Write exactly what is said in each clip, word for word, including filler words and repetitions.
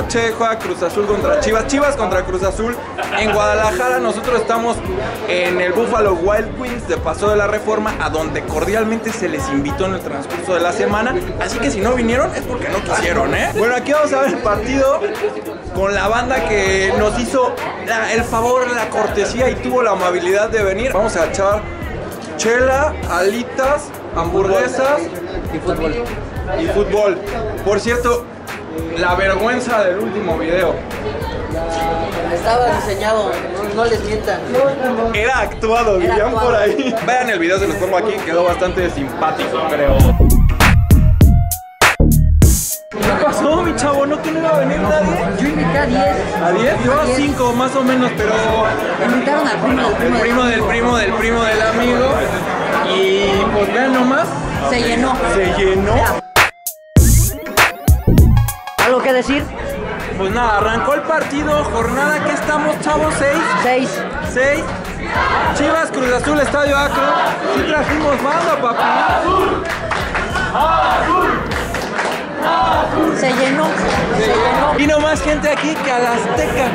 noche juega Cruz Azul contra Chivas, Chivas contra Cruz Azul. En Guadalajara nosotros estamos en el Buffalo Wild Wings de Paso de la Reforma, a donde cordialmente se les invitó en el transcurso de la semana. Así que si no vinieron es porque no quisieron, ¿eh? Bueno, aquí vamos a ver el partido con la banda que nos hizo la, el favor, la cortesía y tuvo la amabilidad de venir. Vamos a echar chela, alitas, hamburguesas y fútbol. Y fútbol. Por cierto, la vergüenza del último video. Estaba diseñado, no, no les mientan. Era actuado, Era dirían actuado. por ahí. Vean el video, se los pongo aquí, quedó bastante simpático, creo. ¿Qué pasó, mi chavo? ¿No que no iba a venir nadie? Yo invité a diez. ¿A diez? Yo a cinco, más o menos, pero... Invitaron al primo del El primo, primo del primo del primo del amigo. Y pues vean nomás. Se llenó. Se llenó. ¿Algo que decir? Pues nada, arrancó el partido, jornada que estamos, chavos, seis. Seis. seis. Chivas, Cruz Azul, Estadio Akron. Sí trajimos banda, papá. Se llenó. Se llenó. Vino más gente aquí que a la Azteca.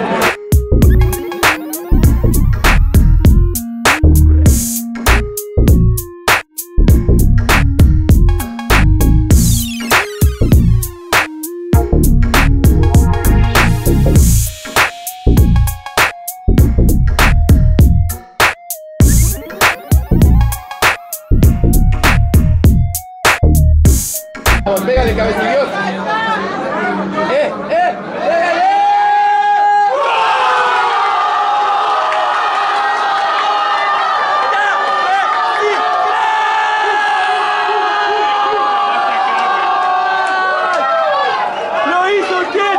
Pégale, cabecillos. ¡Eh, eh! ¡Pégale! ¡Lo hizo quién!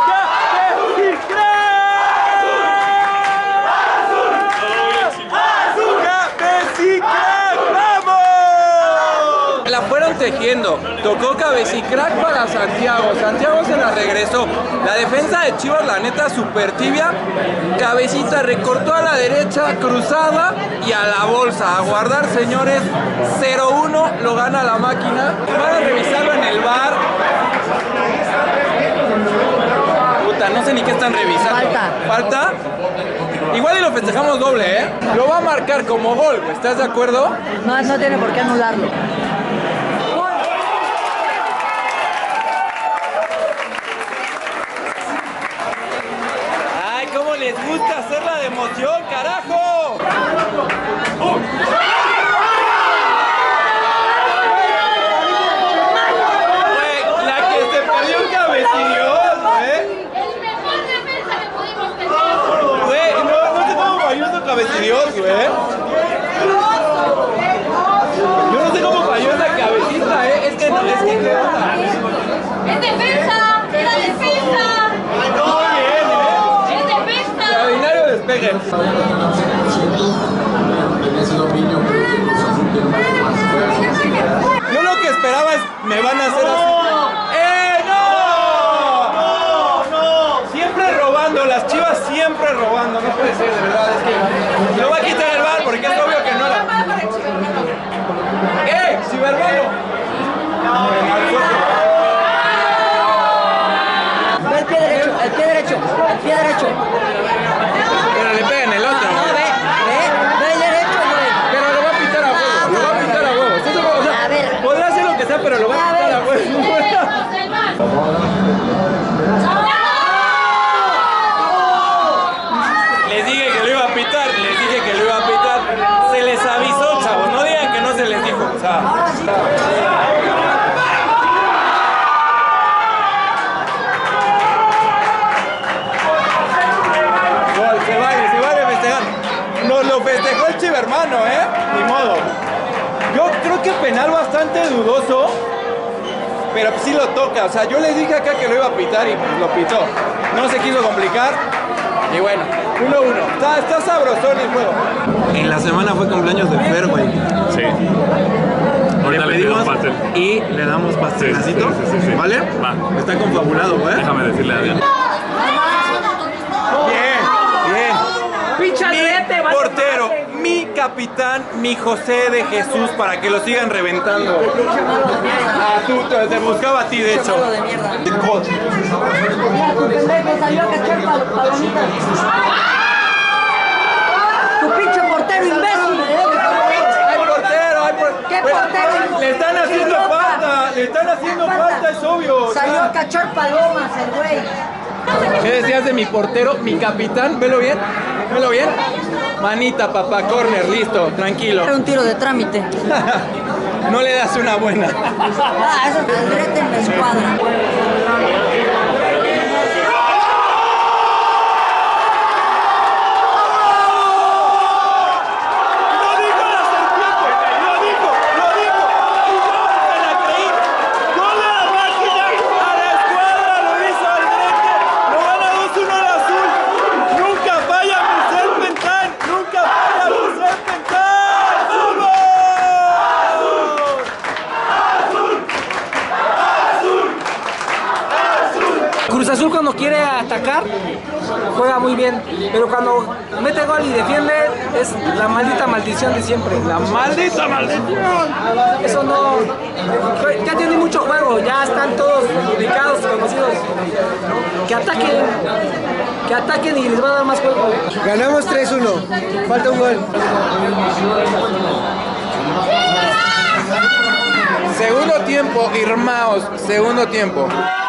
La fueron tejiendo, tocó Cabecicrack para Santiago, Santiago se la regresó. La defensa de Chivas, la neta, súper tibia. Cabecita recortó a la derecha, cruzada y a la bolsa. A guardar, señores, cero uno, lo gana la máquina. Van a revisarlo en el bar. Puta, no sé ni qué están revisando. Falta. ¿Falta? Igual y lo festejamos doble, ¿eh? Lo va a marcar como gol, ¿estás de acuerdo? No, no tiene por qué anularlo. ¡Ay, cómo les gusta hacerla de emoción, carajo! Güey, la que se perdió un cabecillos, ¿eh? El mejor defensa que pudimos tener. Güey, no, no sé cómo falló esa cabecillos, güey. Yo no sé cómo falló esa cabecita, ¿eh? Es que no, es que ¿qué onda? ¡Es defensa! ¡Era defensa! Todo bien, ¿eh? ¡Es defensa! Extraordinario despegue. Yo lo que esperaba es, me van a hacer así. ¡Eh, no! ¡No, no! Siempre robando, las Chivas siempre robando, no puede ser, de verdad, es que... Lo va a quitar el bar porque es obvio que no era... ¡Eh, cibermano! Ve el pie derecho, el pie derecho, el pie derecho. Pero le pegan el otro. No, ve, ve, ve el derecho, güey. Pero lo va a pitar a huevo, lo va a pitar a huevo. Eso es- o sea, A ver. podrá hacer lo que sea, pero lo va a A pitar ver. a huevo. Les dije que lo iba a pitar, les dije que lo iba a pitar. Se les avisó, chavos, no digan que no se les dijo. O sea, gol, se vale, se vale festejar. Nos lo festejó el chivermano, ¿eh? Ni modo. Yo creo que penal bastante dudoso, pero sí lo toca. O sea, yo les dije acá que lo iba a pitar y pues lo pitó. No se quiso complicar. Y bueno, uno uno. Está, está sabrosón el juego. En la semana fue cumpleaños de Fer, güey. Sí. Le Ahorita le pido pedimos un pastel. y le damos pastelacito. Sí, sí, sí, sí. ¿Vale? Va. Está confabulado, güey. Déjame decirle a Adrián. Bien, bien. Pinche Mi atlete, vale portero, madre. mi capitán, mi José de Jesús, para que lo sigan reventando. Ah, tú, te, te buscaba a ti, de hecho. Malo de mierda. Mira, tu pendejo salió a cachar pal palomitas. Tu pinche portero imbécil. ¡Hay portero! ¡Hay portero! ¿Qué portero? Le están haciendo falta, le están haciendo falta, es obvio. Salió a cachar palomas el güey. ¿Qué decías de mi portero, mi capitán? ¿Velo bien? ¿Velo bien? Manita, papá, corner, listo, tranquilo. Era un tiro de trámite. No le das una buena. Ah, eso es Andrete en la escuadra. Cruz Azul cuando quiere atacar juega muy bien, pero cuando mete gol y defiende es la maldita maldición de siempre. La maldita maldición. Eso no... Ya tiene mucho juego, ya están todos ubicados, conocidos. Que ataquen, que ataquen y les va a dar más juego. Ganamos tres uno, falta un gol. Segundo tiempo, Irmaos, segundo tiempo.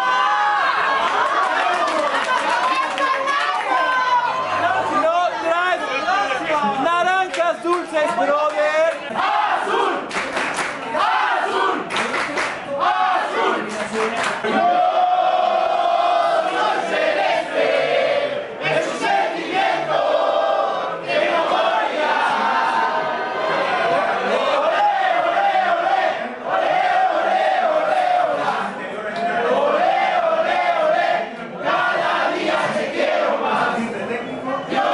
Dulces, brother. ¡Azul! ¡Azul! ¡Azul! Yo soy celeste, es un sentimiento que no morirá. Olé, olé, olé, olé, olé, olé, olé, olé, olé, cada día te quiero más. Yo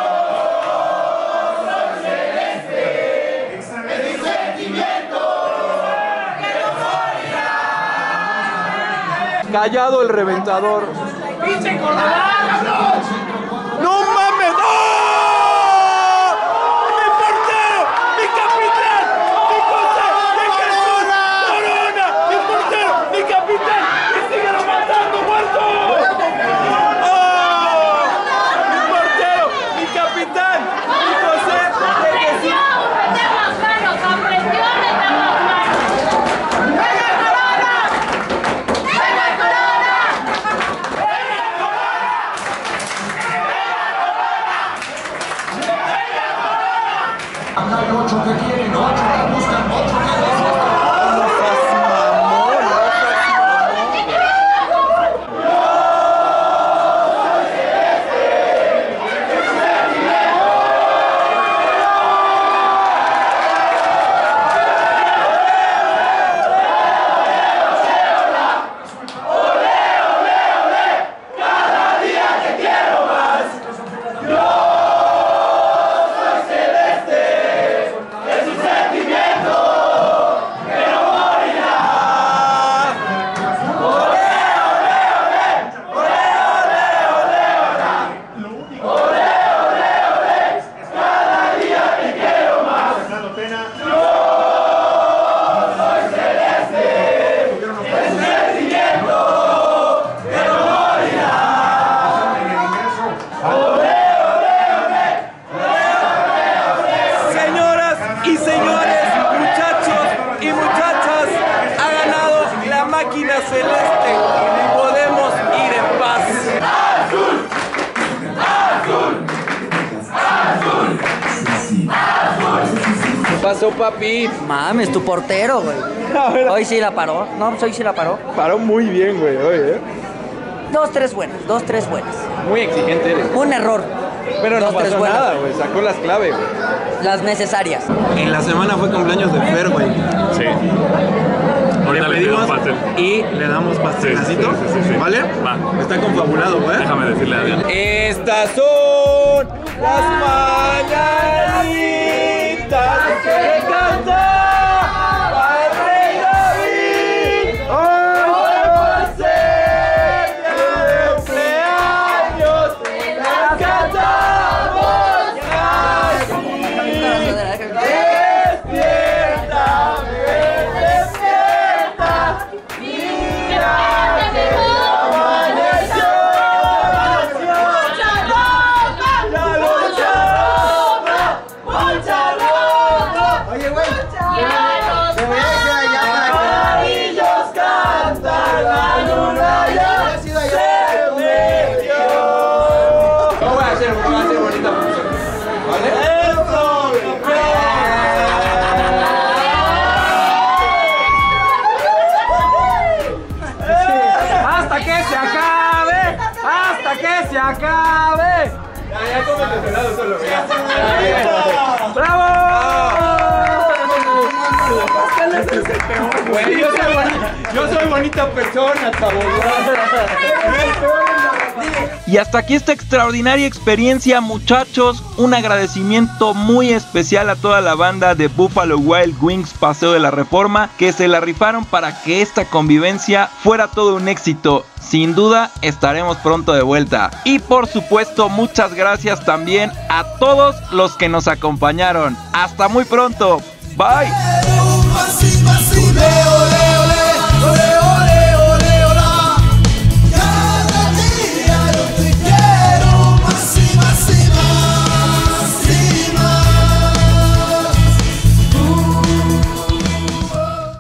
callado el reventador. ¡Pinche Córdoba! ¡No mames! ¡Oh! ¡Mi portero! ¡Mi capitán! ¡Mi José de Jesús! ¡Corona! ¡Mi portero! ¡Mi capitán! ¡Que sigue matando, muerto! ¡Oh! ¡Mi portero! ¡Mi capitán! ¡Mi José de Jesús! ¡Meter las manos! ¡Aprendió a meter las manos! ¡Venga, Corona! ¡Venga, Corona! Hay ocho que quieren, ocho que buscan, ocho que máquina celeste, podemos ir en paz. ¡Azul! ¡Azul! ¡Azul! ¡Azul! ¿Qué pasó, papi? Mames, tu portero, güey. Hoy sí la paró. No, pues hoy sí la paró. Paró muy bien, güey, hoy, ¿eh? Dos, tres buenas, dos, tres buenas. Muy exigente eres. Un error. Pero no dos, tres pasó buenas. nada, güey, sacó las claves, güey. Las necesarias. En la semana fue cumpleaños de Fer, güey. Sí. Le Ahorita le pido pedimos pastel. y le damos pastelacito, Sí, sí, sí, sí, sí. ¿vale? Va. Está confabulado, güey. Déjame decirle a Adrián. Estas son las mañanitas que cantaba el rey David. Hoy por ser de cumpleaños las cantamos así. Güey, yo soy bonita, yo soy bonita persona, chavos. Y hasta aquí esta extraordinaria experiencia, muchachos. Un agradecimiento muy especial a toda la banda de Buffalo Wild Wings Paseo de la Reforma, que se la rifaron para que esta convivencia fuera todo un éxito. Sin duda estaremos pronto de vuelta. Y por supuesto, muchas gracias también a todos los que nos acompañaron. Hasta muy pronto. Bye.